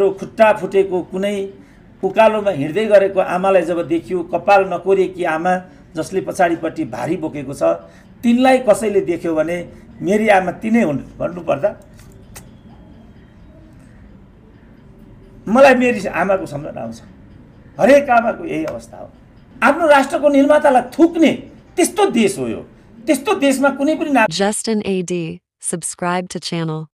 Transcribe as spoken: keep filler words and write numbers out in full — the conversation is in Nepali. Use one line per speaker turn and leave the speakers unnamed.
खुट्टा फुटेको कुनै उकालोमा हिँड्दै गरेको आमालाई जब देखियो, कपाल नकोरेकी आमा जसले पछाडिपट्टि भारी बोकेको छ, तिनलाई कसैले देख्यो भने मेरी आमा तिनै हुन् भन्नुपर्दा मलाई मेरी आमाको सम्झना आउँछ। हरेक आमाको यही अवस्था हो। आफ्नो राष्ट्रको निर्मातालाई थुक्ने त्यस्तो देश हो यो। त्यस्तो देशमा कुनै पनि
Justin A D, subscribe to channel.